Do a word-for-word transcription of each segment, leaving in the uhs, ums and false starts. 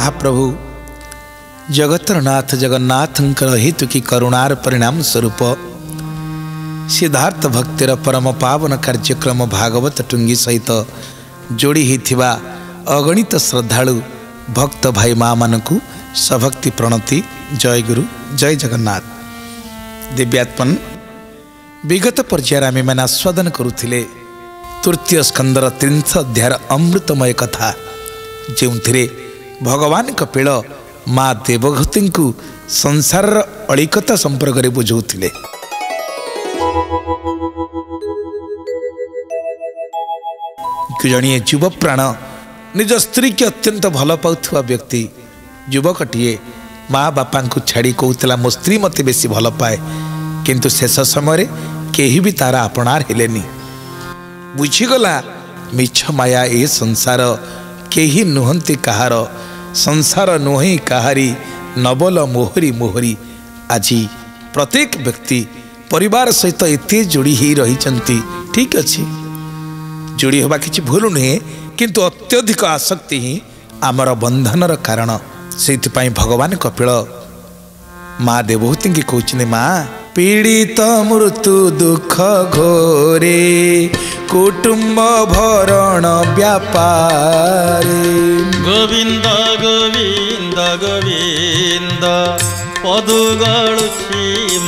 महाप्रभु जगतर नाथ जगन्नाथंकर हेतु की करुणार परिणाम स्वरूप सिद्धार्थ भक्तिर परम पावन कार्यक्रम भागवत टुंगी सहित जोड़ी होता अगणित श्रद्धालु भक्त भाई माँ मानकु सभक्ति प्रणति। जय गुरु जय जगन्नाथ। दिव्यात्मन विगत पर्यायर आम मैंने आस्वादन करुले तृतीय स्कंदर त्रिंश अध्याय अमृतमय कथा जो भगवान कपिल माँ देवहूति को संसार अलिकता संपर्क में बुझाऊे। जड़िए युव प्राण निज स्त्री की अत्यंत भल पाउथुवा व्यक्ति युवकटीए माँ बापा को छाड़ी कहूला मो स्त्री मत बेसी भल पाए किंतु शेष समय केही भी तार आपणार हेलेनी। बुझीगला मिछ माया ए संसार केही नुहंती कहार संसार नुहे काहारी नबल मोहरी मोहरी। आज प्रत्येक व्यक्ति परिवार सहित एते जोड़ी ही रही ठीक अच्छे जोड़ी होगा किसी भूल नुहे किंतु अत्यधिक आसक्ति ही आमर बंधनर कारण। से भगवान कपिल माँ देवहूति की कहते माँ पीड़ित मृत्यु दुख घोरे कुटुंब भरण व्यापार गोविंद गोविंद गोविंद पदुगळुछि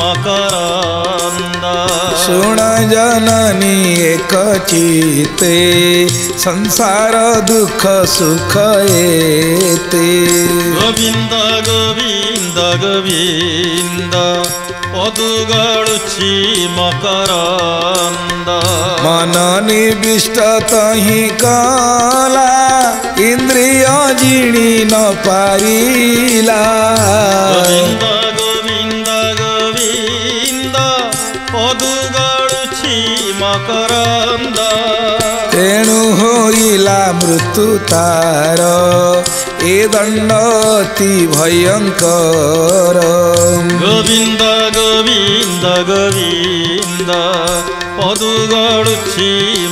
मकरंद सुण जननी एक चिते संसार दुख सुख एते। गोविंद गोविंद गोविंद पदुगळुछि मकरंद मन निविष्ट तहि काला इंद्रिय जिणी न पारिला। गोविंद गोविंद गोविंद पदुगळुछि मकरंद तेणु होइला मृत्यु तार ए दंड अति भयंकर। गोविंद गोविंद गोविंद पदुगळुछि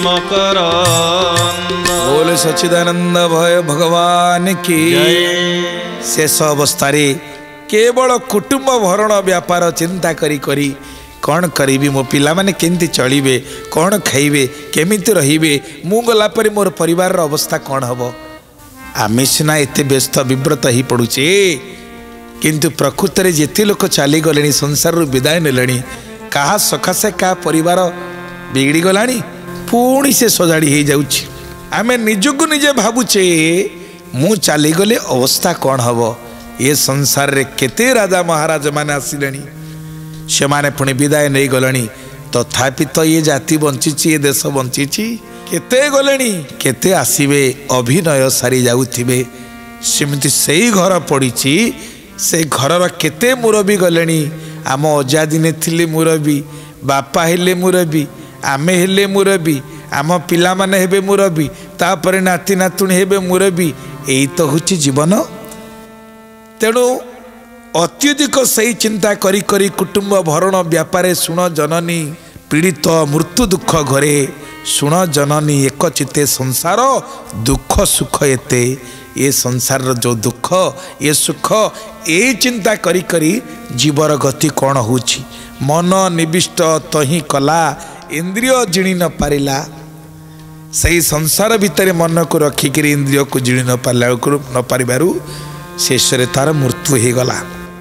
मकरंद। बोले सच्चिदानंद भय भगवान की शेष अवस्था केवल कुटुंब भरण व्यापार चिंता करी करी कौन करी मो पिला माने केमती चलिबे कौन खाइबे केमिति रहिबे मु गला परे मोर परिवार अवस्था कौन हबो। आमे सिना एते व्यस्त विव्रत ही पड़ुचे किंतु प्रकृत में जेते लोक चली गले संसार विदाय नेले कहा सकाशे क्या परिवार बिगड़ी गला पुणी से सजाड़ी हो जाउछि। आमे निजको निजे भावुचे मु चलीगले अवस्था कौन हम ये संसार रे केते राजा महाराज माने आसिले से माने पुणी विदाय नहीं गले तथापि तो ये जाति बंची ये देश बंची केते गले केते आसीबे अभिनय सारी जाउथिबे सेमती से घर पड़ी से घर केते मुरबी गले। आम अजा दिने थिले मुरबी बापा हेले मुरबी आमे हेले मुरबी आम पिला माने हेबे मुरबी तापर नाती नातुणी हेबे मुरबी यही तो होछि जीवन। तेणु अत्यधिक सही चिंता करी करी कुटुंब भरण व्यापारे सुण जननी पीड़ित मृत्यु दुख घरे सुण जननी एक चिते संसार दुख सुख एते ये संसार जो दुख ये सुख ये चिंता करी करी जीवर गति कौन होछि। मन निविष्ट तही कला इंद्रिय जिणी न पारिला सही संसार भितर मन को रखिक इंद्रिय को जिणी न पारा न पारिबारु शेष रे तार मृत्यु हो गला।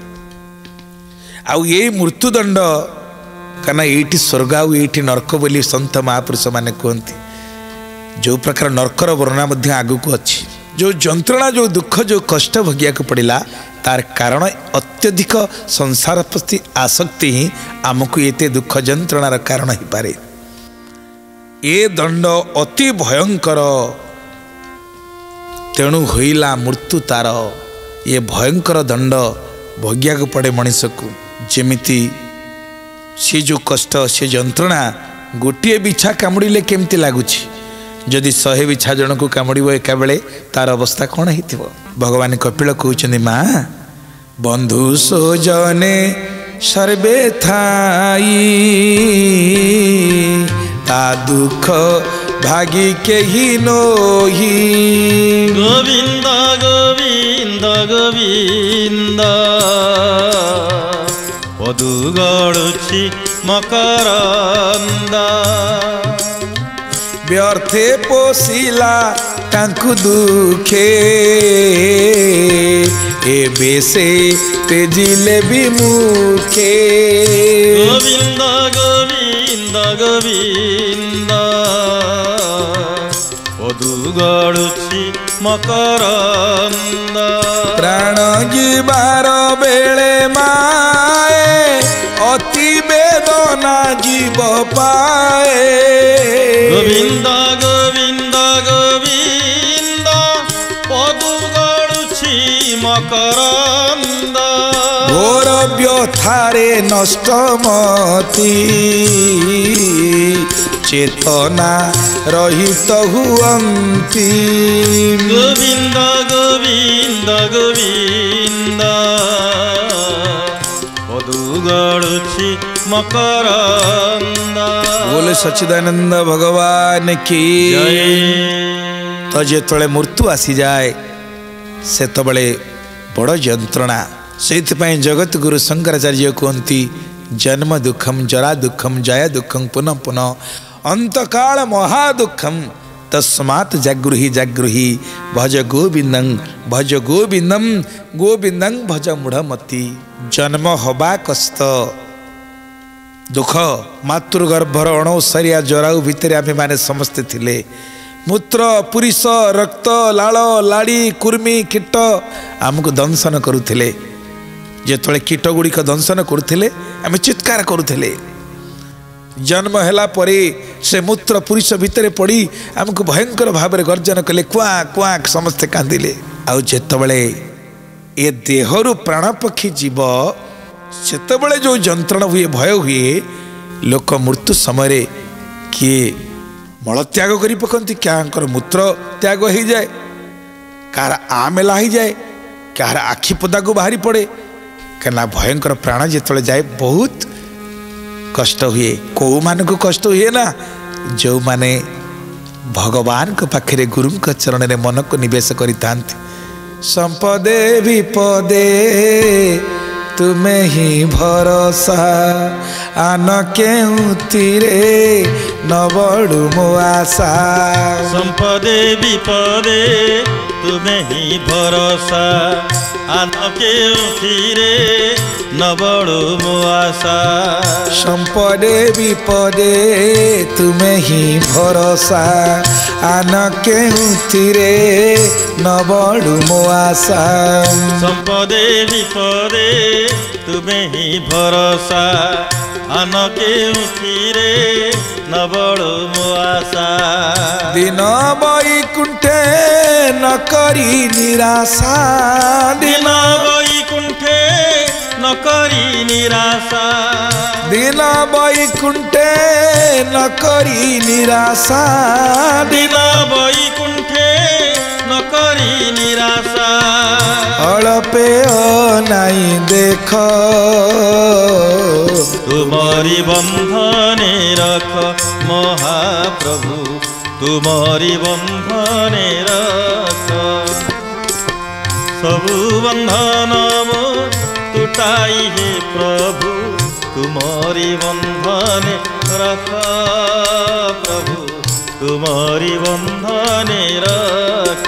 आउ ये मृत्युदंड कना ये स्वर्ग आउ ये नरक बोली संत महापुरुष माने कहते जो प्रकार नरकर वर्णना मध्य आगु को अच्छी जो जंत्रणा जो दुख जो कष्ट भोगिया को पड़ेगा तार कारण अत्यधिक संसार प्रति आसक्ति ही आमको ये दुख जंत्रणार कारण हो पारे। ये दंड अति भयंकर तेणु होइला मृत्यु तार ये भयंकर दंड भोगिया को पड़े मनीष को जेमिति सी जो कष्ट से जंत्रणा गोटे बिछा कामुड़े केमती लगुच जदि शहे बिछा जन को कामुड़ एका बेले तार अवस्था कौन हो। भगवान कपिल कहते माँ बंधु सोजने सर्वे थाई ता दुख भागी के ही नोही गोविंद गोविंद गोविंद पदु गड़ुछि मकरंद व्यर्थे पोसिला तांकु दुखे एबे से तेजिले विमुखे गोविंद गोविंद गोविंद पदु गड़ुछि मकरंद प्राण जीवार बेले माए अति वेदना जीव पाए गोविंद गोविंद गोविंद पदु गड़ुछि मकरंद घोर व्यथारे नष्ट मति चेतना रहित हुअन्ति गोविंद गोविंद गोविंद पदु गड़ुछि मकरंद बोले सच्चिदानंद भगवान की तो जेतले मृत्यु आसी जाए से तबले बड़ यंत्रणा से जगत गुरु शंकराचार्य कहती जन्म दुखम जरा दुखम जया दुखम पुनः पुनः अंतकाल महादुखम तस्मात् जागृहि जागृहि भज गोविंदं भज गोविंदम गोविंदं भज मूढ़मती जन्म हवा कष्ट दुख मातृगर्भर अणौसरिया जराऊ भितर आमे माने समस्ते थिले मूत्र पुरुष रक्त लाल लाड़ी कुर्मी कीट आमको दंशन करुथिले जेतले कीट गुड़िक दंशन करुथिले आमे चित्कार करुथिले जन्म हैला परे से मूत्र पुरुष भितर पड़ी आमको भयंकर भाव में गर्जन कले क्वा क्वा समस्ते कांदिले आउ जेतबले ए देहरु प्राण पक्षी जीव सेतबले जो यंत्रणा हुए भय हुए लोक मृत्यु समय किए मल त्याग करी पकंती क्या मूत्र त्याग हो जाए कार आ मेला हो जाए कार आखि पदा को बाहरी पड़े कहना भयंकर प्राण जिते जाए बहुत कष्ट हुए कौ मान को कष्ट हुए ना जो माने भगवान को पाखे गुरु चरण में मन को निवेश करी संपदे विपदे तुम्हें ही भरोसा आन केउतिरे न बड़ू मो आशा संपदे विपदे तुम्हें ही भरोसा आन केउतिरे न बड़ू मो आशा संपदे विपदे तुम्हें ही भरोसा आन केउतिरे न बड़ू मो आशा संपदे विपदे तुम्हें ही भरोसा आन केउतिरे न बड़ू मो आशा दिन बैकुंठे न करी निराशा दिन बैकुंठे न करी निराशा दिन बैकुंठे न करी निराशा दिन बैकुंठे न करी निराशा अड़पे नाई देख तुम्हारी बंधने रख महाप्रभु तुम्हारी बंधने रख सबु बंधन मो टूटाई हे प्रभु तुम्हारी बंधने रख प्रभु तुम्हारी बंधने रख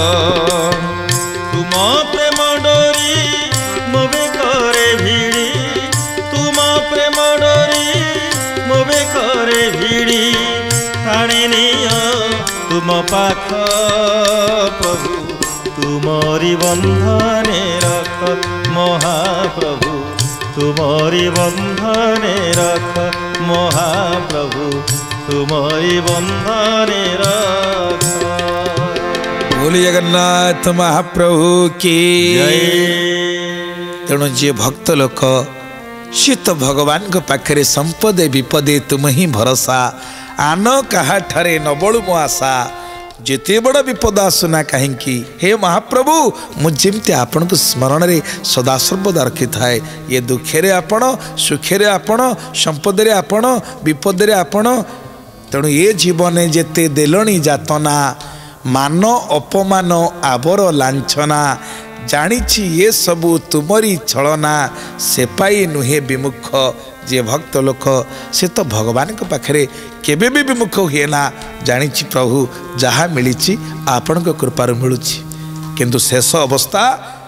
तुम प्रेम डोरी मोबे करे भिड़ी तुम प्रेम डोरी मोबे करे भिड़ी टाणी नियो तुम पाख प्रभु तुम्हारी बंधने रख महाप्रभु तुम्हारी बंधने रख महाप्रभु तुम्हारी बंधने रख बोली जगन्नाथ महाप्रभु की तेणु जी भक्त लोक सी तो भगवान को पाखे संपदे विपदे तुम ही भरोसा आन कहा ठरे न बड़ू मो आशा जिते बड़ विपद आसुना कहीं हे महाप्रभु मुझे आपण को स्मरण रे सदा सर्वदा रखी थाए ये दुखे रे आपण सुखे रे आपण संपद रे आपण विपद रे आपण तेणु ये जीवने जेते देलणी जातना मान अपमान आबर लांछना जानिछि ये सबू तुमरी छलना से पाई नुहे विमुख जे भक्त लोक से तो भगवान के पाखरे केबे भी विमुख हुए ना जानिछि प्रभु जहाँ मिली आपण कृपार मिलुछि किंतु शेष अवस्था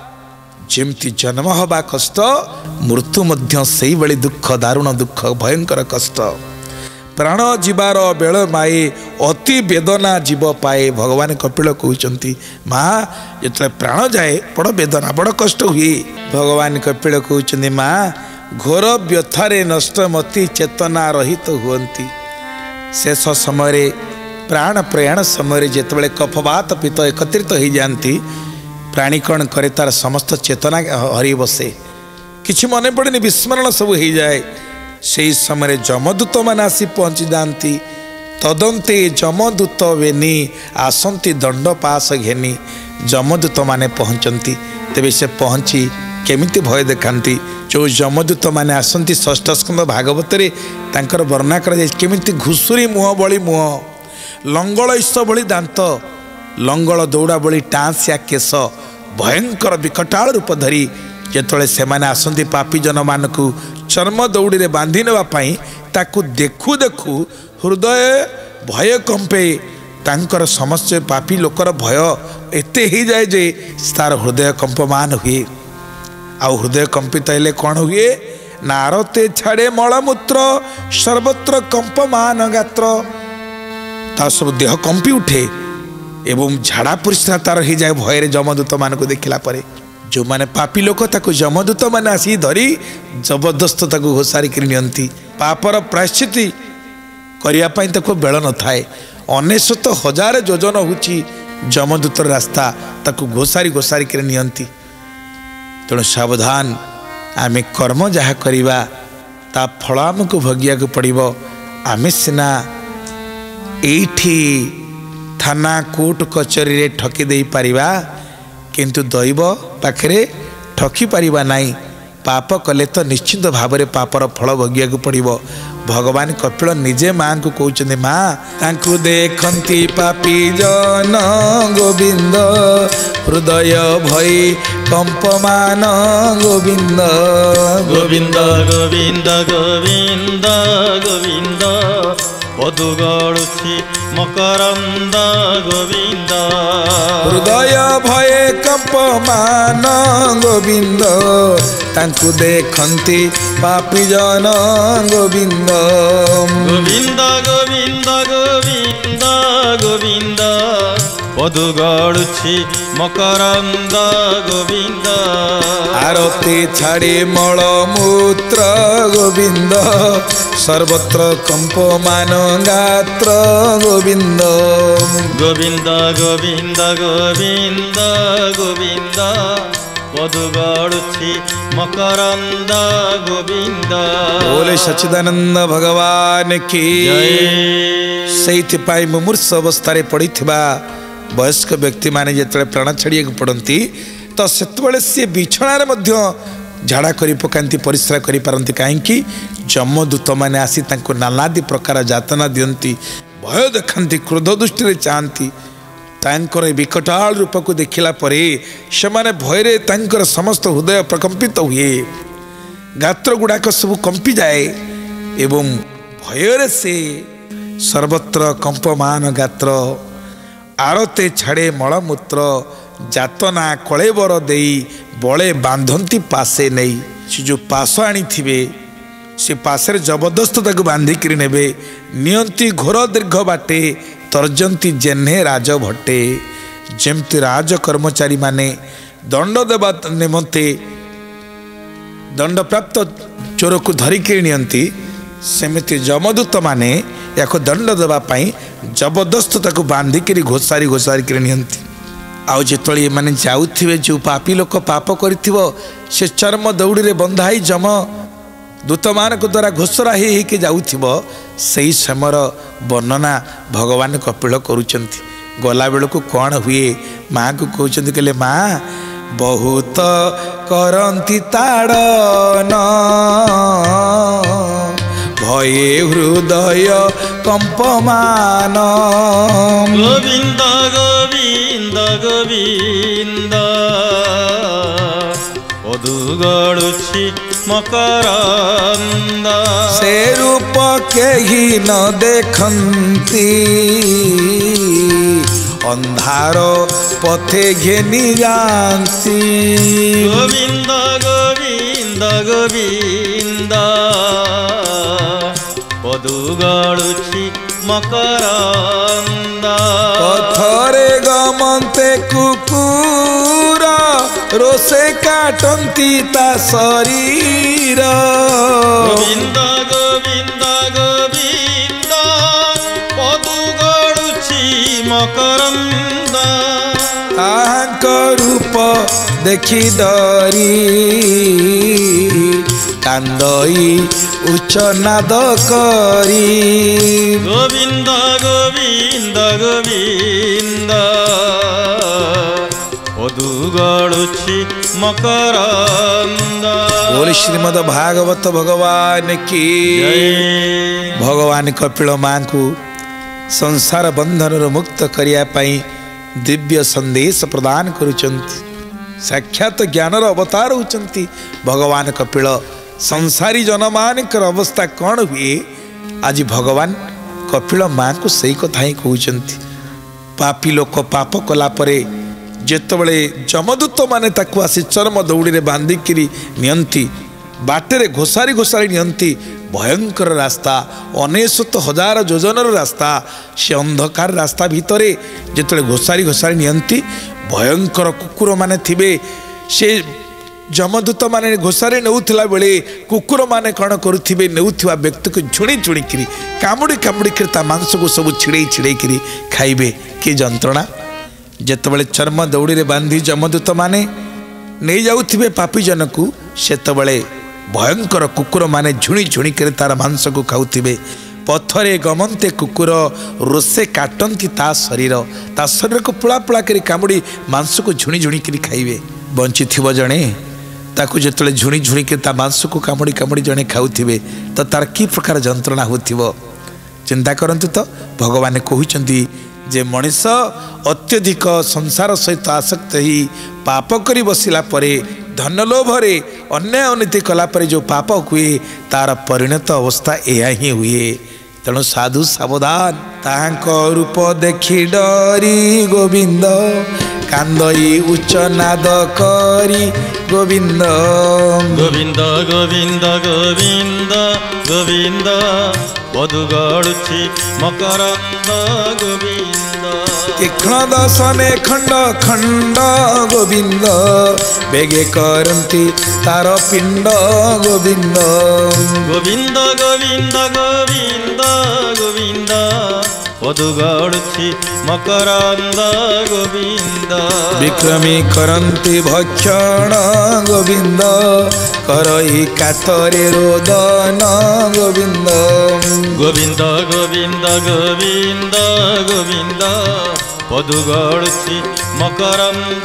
जेमती जन्म हवा कष्ट मृत्यु मध्य सेई बळी दुख दारुण दुख भयंकर कष्ट प्राण जीवार बेल माए अति वेदना जीव पाए भगवान कपिल कहते माँ जो प्राण जाए बड़ वेदना बड़ कष्ट हुए भगवान कपिल कहते माँ घोर व्यथारे नष्टमती चेतना रहित हुअन्ति शेष समय प्राण प्रयाण समय जितेबाला कफवात पित्त एकत्रित हो जाती प्राणी कण करे तार समस्त चेतना हरि बसे किछि मन पड़े विस्मरण सब हो जाए से समय जमदूत मैंने आसी पहुँची जाती तदंते जमदूत वेनी आसंती दंड पास घेनी जमदूत माने पहुँचती तेबे से पहुँची केमिति भय देखाती जो जमदूत मैंने आसंती षष्ठ स्कंद भागवत तांकर वर्णना कर केमिति घुषुरी मुह बड़ी मुह लंगल ईश भली दांत लंगल दौड़ा बड़ी टांसिया केश भयंकर विकटाल रूप धरी जेतले से माने आसंती पापी जन मानक चर्म दौड़ी रे बांधी नेबाई ताकू देखु देखु हृदय भय कंपे तांकर समस्त पापी लोकर भय एते ही जाए जे तार हृदय कंपमान हुए आउ हृदय कंपित हेले कौन हुए नारते छाड़े मलमूत्र सर्वत्र कंपमान गात्र ता सब देह कंपी उठे एवं झाड़ा परिस्रा तार ही जाए भय जमदूत मान को देखला परे जो माने पापी लोक ताको जमदूत माने आसी धरी जबरदस्त ताको घोषारी कर नियंती पापर प्रायश्चित करिया पई ताको बेल न थाए अनेशत हजार योजन होची जमदूतर रास्ता ताको घोषारी घोषारी कर नियंती तेणु सावधान आमे कर्म जहाँ करिबा ता फल आमको भोगिया को पड़िबो आमे सिना एठी थाना कोर्ट कचेरी रे ठकी दे पारिबा किंतु दैव पाखरे ठकी पारिबा नाई पाप कले तो निश्चित भाव में पापर फल भोगिया को पड़िबो भगवान कपिल निजे माँ को कहते माँ तांकु देखंती पापी जन गोविंद हृदय भई कंपमान गोविंद गोविंद गोविंद गोविंद गोविंद पदु गड़ुछि मकरंद गोविंद हृदय भय कंपमान गोविंद तांकु देखंती पापी जन गोविंद गोविंद गोविंद गोविंद गोविंद पदु गड़ुछि मकरंद गोविंद आरती छाड़ी मलमूत्र गोविंद सर्वत्र कंपमान गात्र गोविंद गोविंद गोविंद गोविंद गोविंद पदु गड़ुछि मकरंद गोविंद बोले सच्चिदानंद भगवान की से मुमूर्ष अवस्था पड़ी वयस्क व्यक्ति माने जिते प्राण छाड़िया पड़ती तो से सी बिछणार झाड़ा कर पकाती परिश्रा कर पारती कहीं जमदूत मैंने आसी नानादि प्रकार जातना दियंती भय देखती क्रोध दृष्टि चाहती तांकर विकटाल रूप को देखला परे से माने भयरे तांकर समस्त हृदय प्रकंपित हुए गात्र गुड़ाक सब कंपी जाए एवं भୟରେ से सर्वत्र कंपमान गात्र आरते छाड़े मलमूत्र जातना कलेबर देई बड़े बांधती पासे नहीं से जो पास आनी थे से पासे जबरदस्त ताको बांधिक नेबे नियंती घोर दीर्घ बाटे तर्जंती जेन्हे राज भट्टे जेमती राज कर्मचारी माने दंड देवा निमंते दंड प्राप्त चोर को धरिक नियंती सेमिति जमदूत माने या दंड देवाई जबरदस्त ताको बांधिक घोषारी घोषारी कर नियंती आउ जिते मैंने जाऊे जो पापी लोक पाप कर से चर्म दौड़ी रे बंधाई जम दूत मान द्वारा घोषरा हो जाऊे से समय वर्णना भगवान कपिल करुँच गला बेलू कौन हुए माँ को कहते कहले माँ बहुत करती ताड़न भये हृदय କମ୍ପମାନ ଗୋବିନ୍ଦ ଗୋବିନ୍ଦ ଗୋବିନ୍ଦ ପଦୁ ଗଡ଼ୁଛି ମକରନ୍ଦ ସେ ରୂପ କେହି ନ ଦେଖନ୍ତି ଅନ୍ଧାର ପଥେ ଘେନି ଯାଆନ୍ତି ଗୋବିନ୍ଦ ଗୋବିନ୍ଦ ଗୋବିନ୍ଦ ପଦୁ ଗଡ଼ୁଛି ମକରନ୍ଦ ପଥରେ ଗମନ୍ତେ କୁକୁର ରୋଷେ କାଟନ୍ତି ତା ଶରୀର ଗୋବିନ୍ଦ ଗୋବିନ୍ଦ ଗୋବିନ୍ଦ ପଦୁ ଗଡ଼ୁଛି ମକରନ୍ଦ ତାହାଙ୍କ ରୂପ ଦେଖି ଡରି କାନ୍ଦଇ ଉଚ୍ଚ ନାଦ କରି ଗୋବିନ୍ଦ ଗୋବିନ୍ଦ ଗୋବିନ୍ଦ ପଦୁ ଗଡ଼ୁଛି ମକରନ୍ଦ बोले श्रीमद भागवत भगवान की भगवान कपिल माँ को संसार बंधन मुक्त करने दिव्य संदेश प्रदान करुचंती साक्षात ज्ञानर अवतार होचंती भगवान कपिल संसारी जनमान अवस्था कौन हुए आज भगवान कपिल माँ को सही कथा ही कहते पापी लोक पाप कलापरे जेतबले जमदूत माने ताकू आसी चरम दौड़ी रे बांधिकी नियंती बाटेरे घोषारी घोषारी नियंती भयंकर रास्ता अनेशत हजार योजनार रास्ता से अंधकार रास्ता भितरे जेतबले घोषारी घोषारी नियंती भयंकर कुकुर माने थिबे से जमदूत माने घोषारी नेउथिला बेले कुकुर माने कण करुथिबे नेउथिबा व्यक्ति को झुणी झुणी करी कामुड़ी कामुड़ी करी ता मांस को सब छिड़े छिड़े करी खाइबे कि जंत्रणा जेतबले चर्म दौड़ी रे बांधी जमदूत माने नहीं जाउथिबे पापी जन को सेतबले भयंकर कुकुर माने झुणी झुणी करे तार मांस को खाउथिबे पथरे गमंते कुकुर रोसे काटंती ता शरीर ता शरीर को पुला पुला करी कामुड़ी मांस को झुणी झुणी करी खाइबे बंची थिबो जणे ताकू जेतले झुणी झुणी के ता मांस को कामुड़ी कामुड़ी जणे खाउथिबे तो तार की प्रकार जंत्रणा होथिबो चिंता करंतु तो भगवान कहउचंती जे मनीष अत्यधिक संसार सहित आसक्त ही पाप करी बसिला परे धन लोभरे अन्याय अनीति कला परे जो पाप हुए तार परिणत अवस्था एया ही हुए तेणु साधु सावधान ताहांको रूप देखि डरी गोविंद कांदई उच्च नाद करी गोविंद गोविंद गोविंद गोविंद गोविंद पदु गड़ुछि मकरंद गोविंद तीक्ष्ण दशने खंड खंड गोविंद बेगे करंती तार पिंड गोविंद गोविंद गोविंद गोविंद गोविंद पदु गड़ुछि मकरंद गोविंद विक्रमी करंती भक्षण गोविंद करई कातरे रोदन गोविंद गोविंद गोविंद गोविंद गोविंद पदु गड़ुछि मकरंद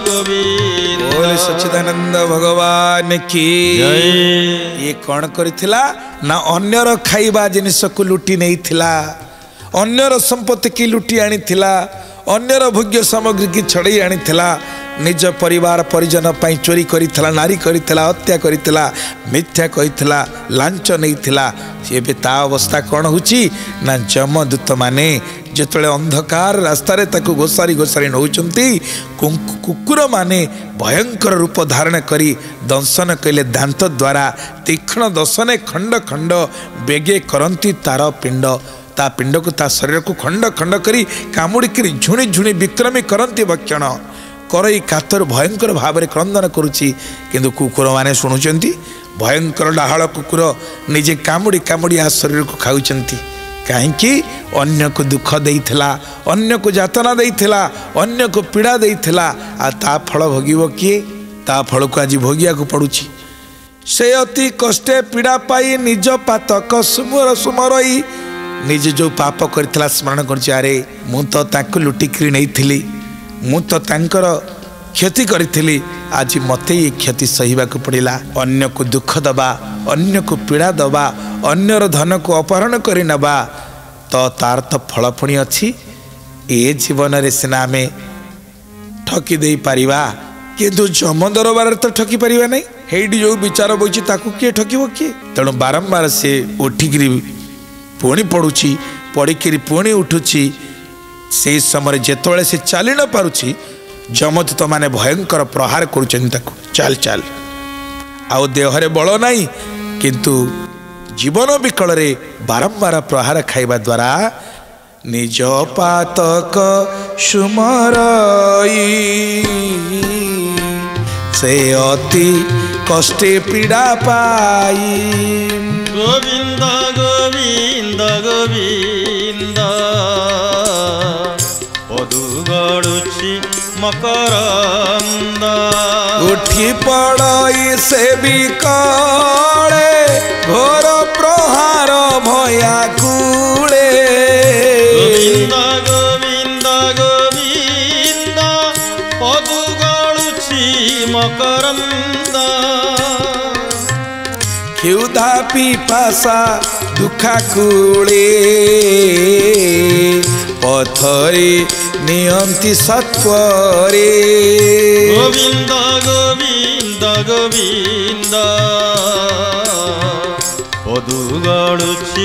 गोविंद बोले सच्चिदानंद भगवान की जय। ये कौन करिथिला ना अन्यर खाइबा जिनिस को लुटी नहीं थिला अन्यर संपत्ति की लुटी आनी थिला अन्यर भोग्य सामग्री की छड़ई आनी थिला निज परिवार परिजन पाई चोरी करिथिला नारी करिथिला हत्या करिथिला मिथ्या कहिथिला लांच नैथिला एबे ता अवस्था कौन हुची ना जमदूत माने जेतले अंधकार रास्ता रे ताकू घोषारी घोषारी नौचंती कुकुर माने भयंकर रूप धारण करी दंशन कइले दांत द्वारा तीक्ष्ण दशने खंड खंड बेगे करंती तार पिंड ता पिंड को ता शरीर को खंड खंड करी कामुड़ी करी झुणी झुणी विक्रमी करंती भक्षण करई कातर भयंकर भाव में क्रंदन करुच्ची किंतु कुकुर माने शुणुचंती भयंकर डाहाल कुकुर निजे कामुड़ी कामुड़ी आ शरीर को खाउचंती कहीं अन्य को दुख देइथिला अन्य को यातना देइथिला अन्य को पीड़ा देइथिला आ ता फल भोगिबो किए ता फल को आज भोगिया को पड़ुची से अति कष्टे पीड़ा पाई निज पातक सुमर सुमरई निजे जो पाप करथिला स्मरण करछि अरे मु तो ताको लुटिकरी नहीं थिली मु तो तांकर क्षति करी आज मते ये क्षति सहिबा को पड़िला अन्य को दुख दबा अन्य को पीड़ा दबा अन्यर धन को अपहरण करी नबा तो तार तो फल पुणी अच्छी ए जीवन रे सिना आमे ठकी दे पारिबा किंतु जम दरबार तो ठकी पारिबा नहीं हेडी जो विचार बोची ताकू किए ठकिबो किए तेणु बारंबार से उठिकी पुणी पड़ुची पढ़िकी पुणी उठुची से समय जेतोले से चली न पारुची जमदूत माने भयंकर प्रहार करुचंती ताकू चल चल आउ देहरे बल नहीं किंतु जीवन विकल रे बारंबार प्रहार खाइबा द्वारा निज पातक सुमरई से अति कष्टे पीड़ा पाई गोविंद गोविंद गोविंद पदु गड़ुची मकरंद उठी पड़ई से बिकले घोर प्रहार भया कूले गोविंद गोविंद गोविंद पदु गड़ुची मकरंद क्षुधा पिपासा दुखा कूले पथरे नियंती सत्वरे गोविंद गोविंद गोविंद पदु गड़ुची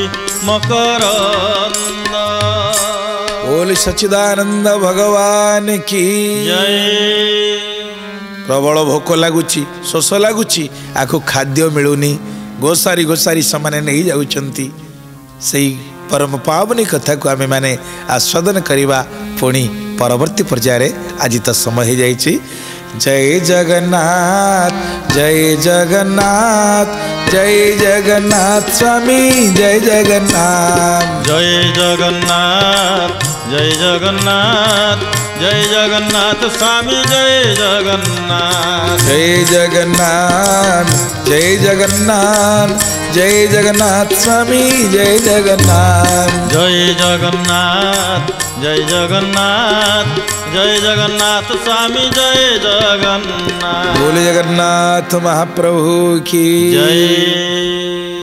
मकरंद बोल सच्चिदानंद भगवान की जय प्रबल भोक लगुच शोष लगुच आखु खाद्य मिलूनी गोसारी गोसारी समाने नहीं जाउचंती सही परम पावनी कथा को आमे माने आस्वादन करिबा पुणी परवर्ती पर्याय आज तो समय हो जाइए। जय जगन्नाथ जय जगन्नाथ जय जगन्नाथ स्वामी जय जगन्नाथ जय जगन्नाथ जय जगन्नाथ जय जगन्नाथ स्वामी जय जगन्नाथ जय जगन्नाथ जय जगन्नाथ जय जगन्नाथ स्वामी जय जगन्नाथ जय जगन्नाथ जय जगन्नाथ जय जगन्नाथ स्वामी जय जगन्नाथ बोले जगन्नाथ महाप्रभु की जय।